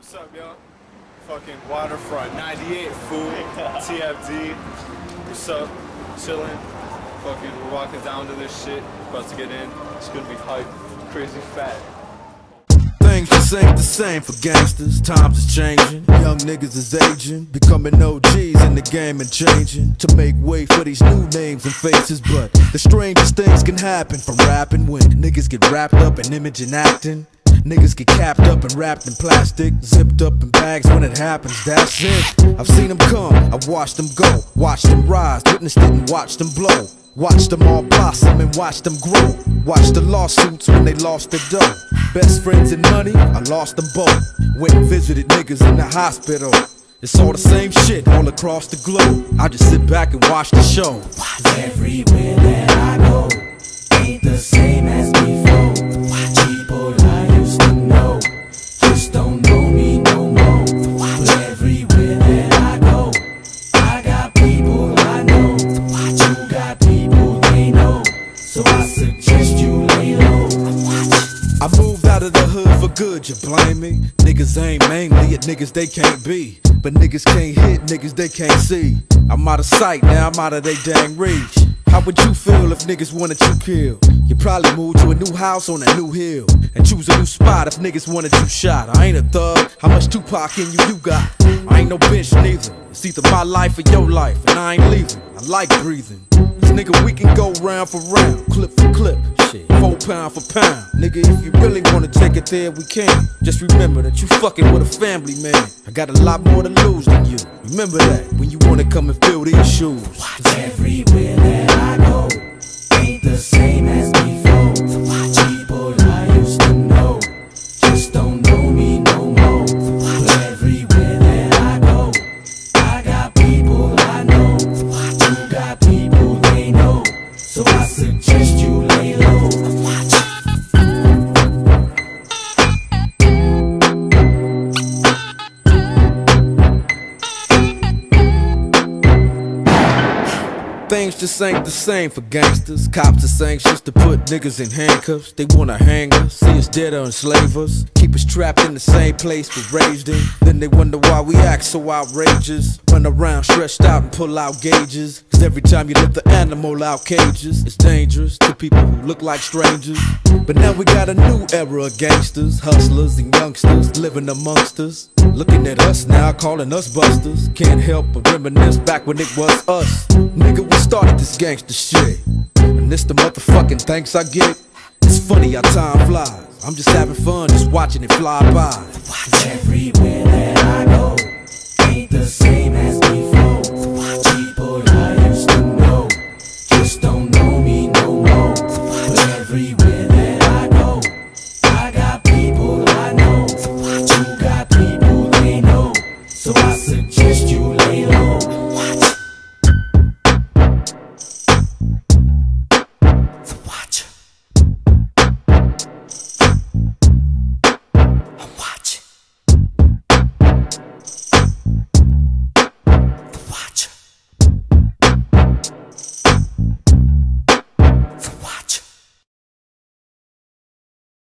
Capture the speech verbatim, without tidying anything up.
What's up, y'all? Fucking Waterfront ninety-eight, fool. T F D. What's up? Chillin'. Fucking, we're walking down to this shit. About to get in. It's gonna be hype. Crazy fat. Things just ain't the same for gangsters. Times is changing. Young niggas is aging, becoming O Gs in the game and changing to make way for these new names and faces. But the strangest things can happen from rapping when niggas get wrapped up in image and acting. Niggas get capped up and wrapped in plastic, zipped up in bags when it happens, that's it. I've seen them come, I've watched them go, watched them rise, witnessed it and watched them blow. Watched them all blossom and watched them grow. Watched the lawsuits when they lost their dough. Best friends and money, I lost them both. Went and visited niggas in the hospital. It's all the same shit all across the globe. I just sit back and watch the show. Everywhere that I go ain't the same as before. People I used to know just don't know me no more. But everywhere that I go, I got people I know. You got people they know, so I suggest you lay low. I moved out of the hood for good, you blame me? Niggas aim mainly at niggas they can't be, but niggas can't hit niggas they can't see. I'm out of sight, now I'm out of they dang reach. How would you feel if niggas wanted you killed? You probably move to a new house on a new hill and choose a new spot if niggas wanted you shot. I ain't a thug, how much Tupac in you you got? I ain't no bitch neither, it's either my life or your life, and I ain't leaving, I like breathing. Cause nigga, we can go round for round, clip for clip, shit, four pound for pound. Nigga, if you really wanna take it there, we can. Just remember that you fucking with a family man. I got a lot more to lose than you. Remember that when you wanna come and fill these shoes. Everywhere that I go ain't the same as before. People I used to know just don't know me no more. But everywhere that I go, I got people I know. You got people they know, so I suggest you lay low. Things just ain't the same for gangsters. Cops is anxious to put niggas in handcuffs. They wanna hang us, see us dead or enslave us, keep us trapped in the same place we're raised in. Then they wonder why we act so outrageous, run around stretched out and pull out gauges. Cause every time you let the animal out cages, it's dangerous to people who look like strangers. But now we got a new era of gangsters, hustlers and youngsters living amongst us. Looking at us now, calling us busters. Can't help but reminisce back when it was us. Nigga, we started this gangster shit, and this the motherfucking thanks I get. It's funny how time flies, I'm just having fun, just watching it fly by.